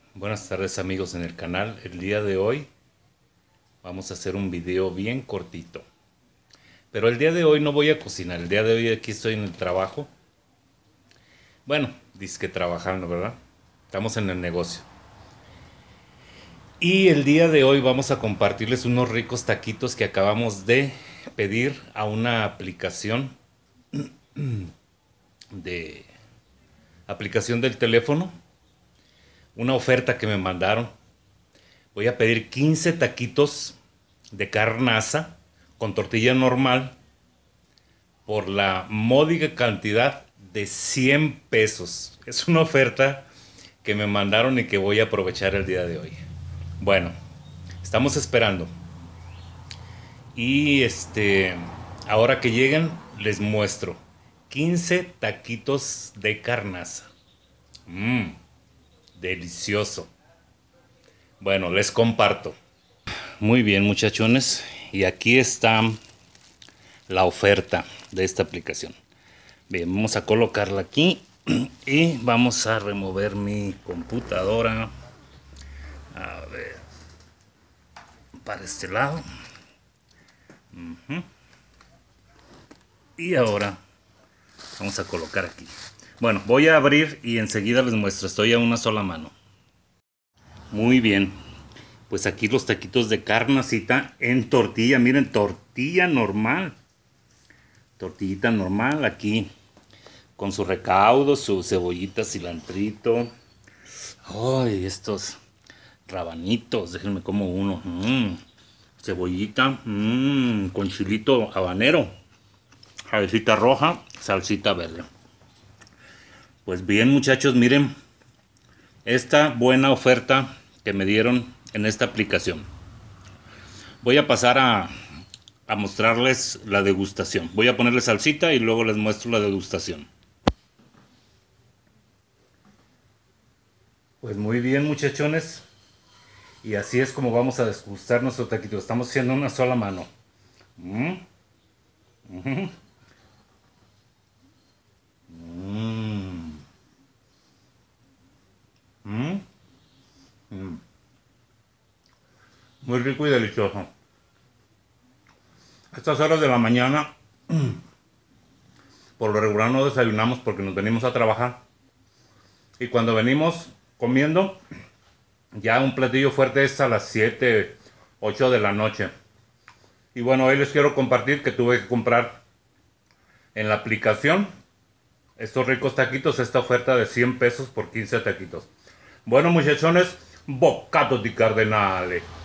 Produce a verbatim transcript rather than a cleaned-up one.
Buenas tardes amigos en el canal. El día de hoy vamos a hacer un video bien cortito. Pero el día de hoy no voy a cocinar. El día de hoy aquí estoy en el trabajo. Bueno, dizque trabajando, ¿verdad? Estamos en el negocio. Y el día de hoy vamos a compartirles unos ricos taquitos que acabamos de pedir a una aplicación de aplicación del teléfono. Una oferta que me mandaron. Voy a pedir quince taquitos de carnaza con tortilla normal por la módica cantidad de cien pesos. Es una oferta que me mandaron y que voy a aprovechar el día de hoy. Bueno, estamos esperando. Y este, ahora que lleguen les muestro quince taquitos de carnaza. Mmm. Delicioso. Bueno, les comparto. Muy bien, muchachones. Y aquí está la oferta de esta aplicación. Bien, vamos a colocarla aquí. Y vamos a remover mi computadora. A ver. Para este lado. Uh-huh. Y ahora vamos a colocar aquí. Bueno, voy a abrir y enseguida les muestro. Estoy a una sola mano. Muy bien. Pues aquí los taquitos de carnacita en tortilla. Miren, tortilla normal. Tortillita normal aquí. Con su recaudo, su cebollita, cilantrito. Ay, estos rabanitos. Déjenme como uno. Mm. Cebollita. Mm. Con chilito habanero. Salsita roja. Salsita verde. Pues bien, muchachos, miren esta buena oferta que me dieron en esta aplicación. Voy a pasar a, a mostrarles la degustación. Voy a ponerle salsita y luego les muestro la degustación. Pues muy bien, muchachones. Y así es como vamos a degustar nuestro taquito. Estamos haciendo una sola mano. Mm. Mm. Mm. Mm. Mm. Muy rico y delicioso. A estas horas de la mañana, por lo regular no desayunamos porque nos venimos a trabajar. Y cuando venimos comiendo, ya un platillo fuerte es a las siete, ocho de la noche. Y bueno, hoy les quiero compartir que tuve que comprar en la aplicación estos ricos taquitos, esta oferta de cien pesos por quince taquitos. Bueno, muchachones, bocato di cardenale.